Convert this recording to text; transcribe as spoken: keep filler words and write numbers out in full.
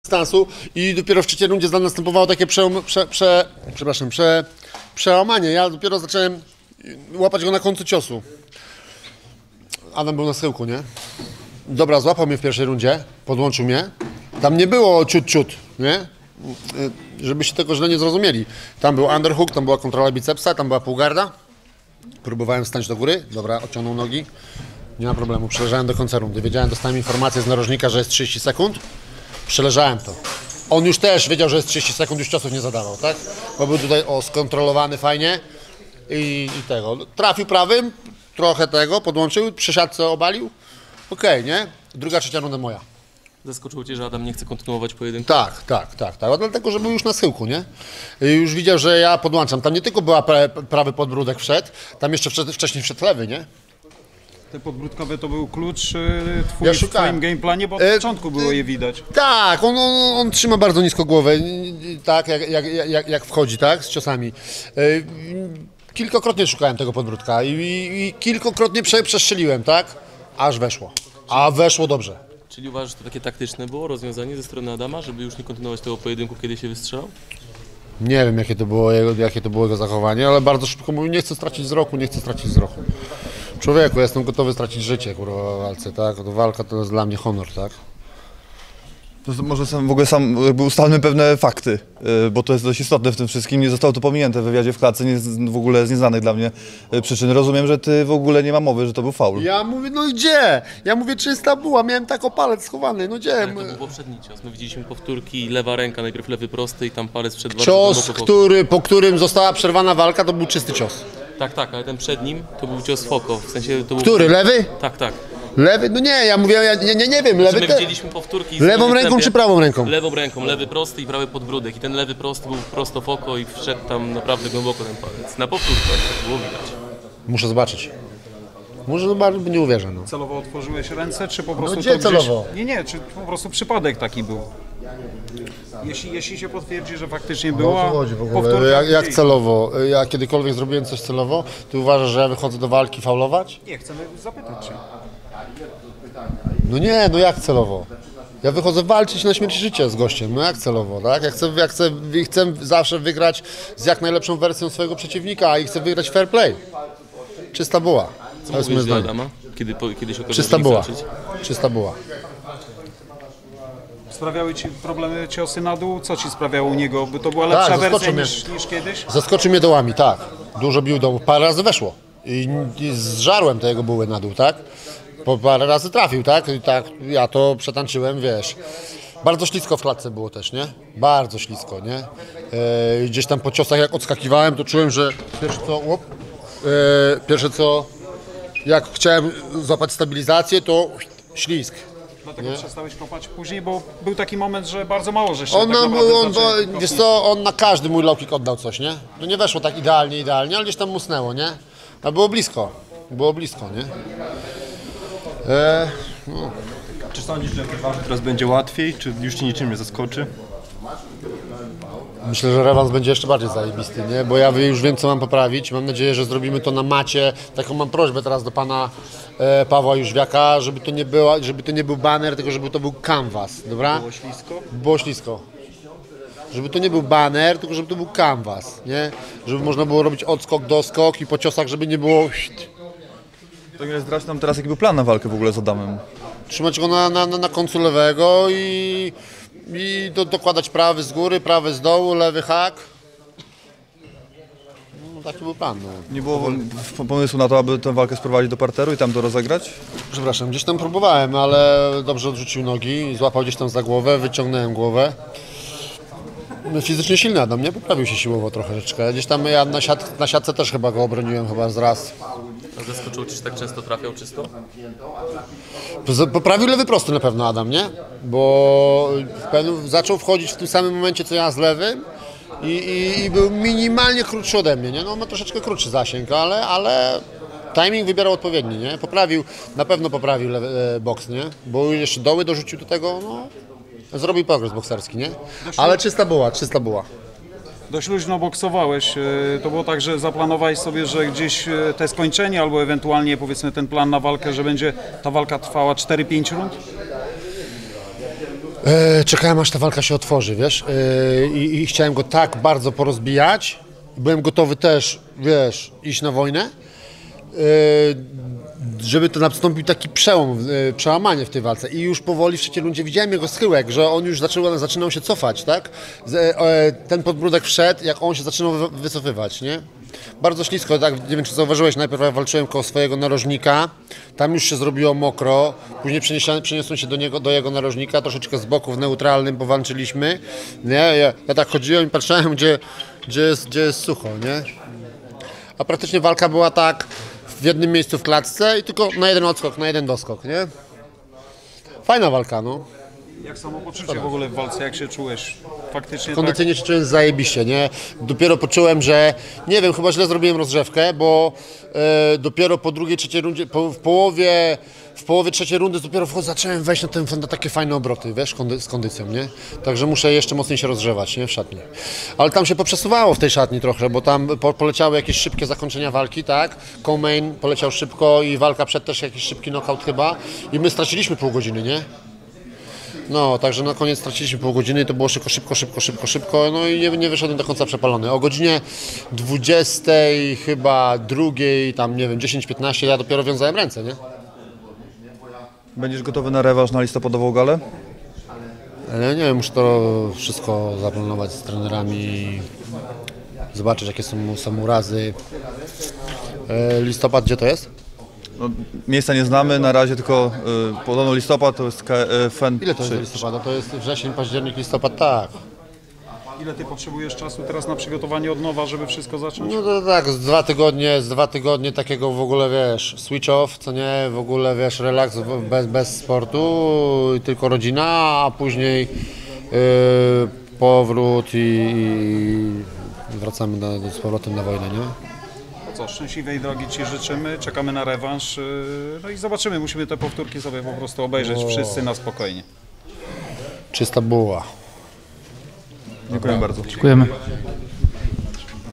dystansu i dopiero w trzeciej rundzie następowało takie prze, prze, prze, przepraszam, prze, przełamanie. Ja dopiero zacząłem łapać go na końcu ciosu. Adam był na schyłku, nie? Dobra, złapał mnie w pierwszej rundzie, podłączył mnie. Tam nie było ciut ciut, nie? Żebyście tego źle nie zrozumieli. Tam był underhook, tam była kontrola bicepsa, tam była półgarda. Próbowałem wstać do góry, dobra, odciągnął nogi. Nie ma problemu, przeleżałem do końca rundy. Wiedziałem, dostałem informację z narożnika, że jest trzydzieści sekund. Przeleżałem to. On już też wiedział, że jest trzydzieści sekund, już ciosów nie zadawał, tak? Bo był tutaj o, skontrolowany fajnie i, i tego. Trafił prawym, trochę tego, podłączył, przy siatce obalił. Okej, okay, nie? Druga, trzecia runda moja. Zaskoczyło Cię, że Adam nie chce kontynuować pojedynku? Tak, tak, tak, tak. A dlatego, że był już na schyłku, nie? I już widział, że ja podłączam. Tam nie tylko była prawy podbródek wszedł, tam jeszcze wcześniej wszedł lewy, nie? Te podbródkowe to był klucz twój Ja w Twoim gameplanie, bo od e, początku było je widać. Tak, on, on, on trzyma bardzo nisko głowę, tak, jak, jak, jak, jak wchodzi, tak, z ciosami. E, kilkakrotnie szukałem tego podbródka i, i, i kilkakrotnie prze, przestrzeliłem, tak, aż weszło. A weszło dobrze. Czyli uważasz, że to takie taktyczne było rozwiązanie ze strony Adama, żeby już nie kontynuować tego pojedynku, kiedy się wystrzelał? Nie wiem, jakie to było jego, jakie to było jego zachowanie, ale bardzo szybko mówił, nie chcę stracić wzroku, nie chcę stracić wzroku. Człowieku, ja jestem gotowy stracić życie, kurwa, w walce, tak? To walka to jest dla mnie honor, tak? To może sam, w ogóle sam jakby ustalmy pewne fakty, yy, bo to jest dość istotne w tym wszystkim. Nie zostało to pominięte w wywiadzie w klatce, nie, w ogóle z nieznanych dla mnie yy, przyczyn. Rozumiem, że ty w ogóle nie ma mowy, że to był faul. Ja mówię, no i gdzie? Ja mówię, czysta była, miałem tak o palec schowany, no gdzie? Ale to był poprzedni cios. My widzieliśmy powtórki, lewa ręka, najpierw lewy prosty i tam palec przed Cios, który, po którym została przerwana walka, to był czysty cios. Tak, tak, ale ten przed nim to był cios Foko, w sensie to był... Który, lewy? Tak, tak. Lewy? No nie, ja mówię, ja nie, nie, nie wiem, lewy My te... widzieliśmy powtórki... z Lewą ręką tempie. czy prawą ręką? Lewą ręką, lewy prosty i prawy podbródek. I ten lewy prosty był prosto w oko i wszedł tam naprawdę głęboko ten palec. Na powtórce tak było widać. Muszę zobaczyć. Muszę zobaczyć, bo nie uwierzę, no. Celowo otworzyłeś ręce, czy po prostu gdzie to gdzieś... celowo? Nie, nie, czy po prostu przypadek taki był? Jeśli, jeśli się potwierdzi, że faktycznie była... O co chodzi w ogóle? powtórka Jak, jak gdzieś. celowo? Ja kiedykolwiek zrobiłem coś celowo? Ty uważasz, że ja wychodzę do walki faulować? Nie, chcemy zapytać cię. No nie, no jak celowo? Ja wychodzę walczyć na śmierć i życie z gościem, no jak celowo, tak? Ja chcę, ja chcę, chcę zawsze wygrać z jak najlepszą wersją swojego przeciwnika i chcę wygrać fair play. Czysta była. Co To jest moje mówisz do zdanie. Adama? Kiedy, po, kiedy się okazało, Czysta że nie była. chce walczyć? Czysta była. Sprawiały ci problemy ciosy na dół? Co ci sprawiało u niego? By to była lepsza Tak, wersja zaskoczył niż, niż kiedyś? Zaskoczył mnie dołami, tak. Dużo bił dołów, parę razy weszło. I, i zżarłem te jego buły na dół, tak? Po parę razy trafił, tak? I tak ja to przetańczyłem, wiesz. Bardzo ślisko w klatce było też, nie? Bardzo ślisko, nie? E, gdzieś tam po ciosach jak odskakiwałem, to czułem, że pierwsze co, łop, e, pierwsze co, jak chciałem złapać stabilizację, to ślisk. Dlatego nie? przestałeś kopać później, bo był taki moment, że bardzo mało żeście On, tak na, naprawdę on, zaczęli bo, kopić. wiesz co, on na każdy mój low kick oddał coś, nie? No nie weszło tak idealnie, idealnie, ale gdzieś tam musnęło, nie? A było blisko, było blisko, nie? E, no. Czy sądzisz, że teraz będzie łatwiej, czy już ci niczym nie zaskoczy? Myślę, że rewans będzie jeszcze bardziej zajebisty, nie? Bo ja już wiem, co mam poprawić. Mam nadzieję, że zrobimy to na macie. Taką mam prośbę teraz do pana e, Pawła Jóźwiaka, żeby to nie była, żeby to nie był baner, tylko żeby to był canvas, dobra? Było ślisko? Było ślisko. Żeby to nie był baner, tylko żeby to był canvas, nie? Żeby można było robić odskok, doskok i po ciosach, żeby nie było... To nie zdradź nam teraz, jaki był plan na walkę w ogóle z Adamem? Trzymać go na, na, na końcu lewego i, i do, dokładać prawy z góry, prawy z dołu, lewy hak. No, taki był plan. No. Nie było w- pomysłu na to, aby tę walkę sprowadzić do parteru i tam to rozegrać? Przepraszam, gdzieś tam próbowałem, ale dobrze odrzucił nogi, złapał gdzieś tam za głowę, wyciągnąłem głowę. No, fizycznie silny Adam, nie? Poprawił się siłowo troszeczkę. Gdzieś tam ja na, siat, na siatce też chyba go obroniłem, chyba z raz. A zaskoczyło Cię, że tak często trafiał czysto? Poprawił lewy prosty na pewno Adam, nie? Bo w pewnym, zaczął wchodzić w tym samym momencie co ja z lewym i, i, i był minimalnie krótszy ode mnie, nie? No on ma troszeczkę krótszy zasięg, ale, ale timing wybierał odpowiedni, nie? Poprawił, na pewno poprawił lewy, e, boks, nie? Bo jeszcze doły dorzucił do tego, no zrobił progres bokserski, nie? Ale czysta była, czysta była. Dość luźno boksowałeś. e, To było tak, że zaplanowałeś sobie, że gdzieś e, te skończenie albo ewentualnie powiedzmy ten plan na walkę, że będzie ta walka trwała cztery pięć rund? E, czekałem aż ta walka się otworzy, wiesz, e, i, i chciałem go tak bardzo porozbijać. Byłem gotowy też, wiesz, iść na wojnę, e, żeby to nastąpił taki przełom, e, przełamanie w tej walce. I już powoli w trzeciej rundzie widziałem jego schyłek, że on już zaczął, zaczynał się cofać, tak? Z, e, ten podbródek wszedł, jak on się zaczynał wy, wycofywać, nie? Bardzo ślisko, tak, nie wiem czy zauważyłeś, najpierw ja walczyłem koło swojego narożnika, tam już się zrobiło mokro, później przeniosłem, przeniosłem się do niego, do jego narożnika, troszeczkę z boku w neutralnym powalczyliśmy, nie, ja, ja tak chodziłem i patrzyłem, gdzie, gdzie, jest, gdzie jest sucho, nie? A praktycznie walka była tak w jednym miejscu w klatce i tylko na jeden odskok, na jeden doskok, nie? Fajna walka, no. Jak samopoczucie w ogóle w walce, jak się czułeś? Faktycznie tak? Kondycyjnie się czułem zajebiście, nie? Dopiero poczułem, że, nie wiem, chyba źle zrobiłem rozgrzewkę, bo e, dopiero po drugiej, trzeciej rundzie, po, w połowie, w połowie trzeciej rundy dopiero wchodzę, zacząłem wejść na, ten, na takie fajne obroty, wiesz, kondy, z kondycją, nie? Także muszę jeszcze mocniej się rozgrzewać, nie? W szatni. Ale tam się poprzesuwało w tej szatni trochę, bo tam po, poleciały jakieś szybkie zakończenia walki, tak? Co-main poleciał szybko i walka przed też jakiś szybki knockout chyba i my straciliśmy pół godziny, nie? No, także na koniec straciliśmy pół godziny, to było szybko, szybko, szybko, szybko, szybko, no i nie, nie wyszedłem do końca przepalony. O godzinie dwudziestej chyba drugiej, tam nie wiem, dziesięć piętnaście ja dopiero wiązałem ręce, nie? Będziesz gotowy na rewanż na listopadową galę? Ale nie wiem, muszę to wszystko zaplanować z trenerami, zobaczyć jakie są, są urazy. E, listopad, gdzie to jest? No, miejsca nie znamy, na razie tylko y, podobno listopad to jest K- y, F E N Ile to jest trzy. listopada? To jest wrzesień, październik, listopad, tak. Ile ty potrzebujesz czasu teraz na przygotowanie od nowa, żeby wszystko zacząć? No to tak, z dwa tygodnie, z dwa tygodnie takiego w ogóle, wiesz, switch off, co nie, w ogóle, wiesz, relaks bez, bez sportu, tylko rodzina, a później yy, powrót i, i wracamy na, z powrotem na wojnę, nie? To co, szczęśliwej drogi ci życzymy, czekamy na rewanż, yy, no i zobaczymy, musimy te powtórki sobie po prostu obejrzeć wszyscy na spokojnie. Czysta buła. Dziękuję bardzo. Dziękujemy.